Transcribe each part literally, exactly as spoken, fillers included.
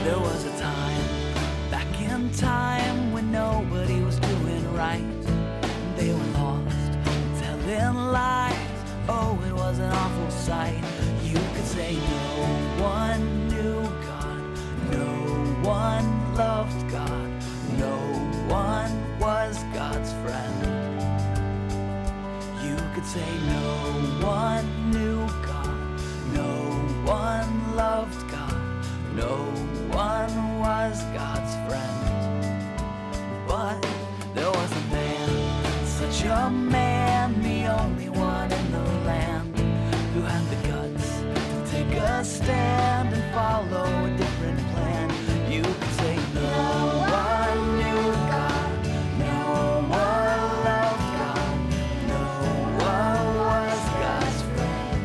There was a time, back in time, when nobody was doing right. They were lost, telling lies. Oh, it was an awful sight. You could say no one knew God, no one loved God, no one was God's friend. You could say no one knew God, no one loved God, no one was God's friend. But there was a man, such a man, the only one in the land, who had the guts to take a stand and follow a different plan. You could say no one knew God, no one loved God, no one was God's friend.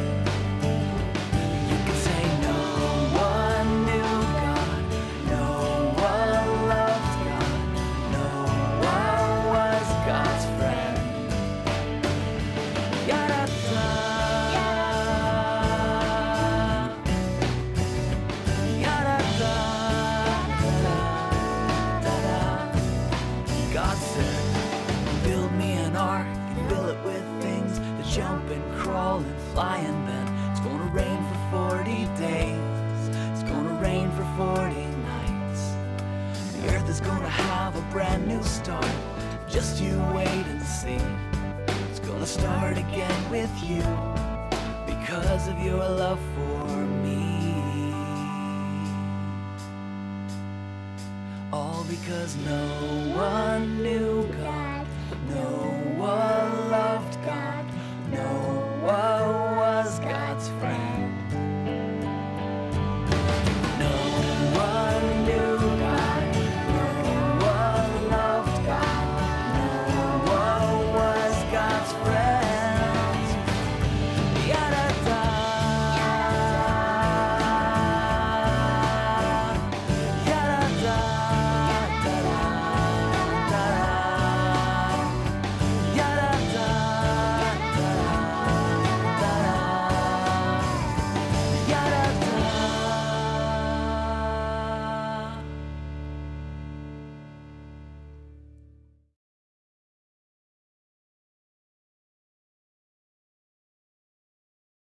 You could say no one knew God, no one loved God, no one was God's friend. Yada-da. God said, build me an ark and fill it with things that jump and crawl and fly, and then it's gonna rain for forty days, it's gonna rain for forty nights. The earth is gonna have a brand new start, just you wait and see. It's gonna start again with you, because of your love for me. All because no one knew God, no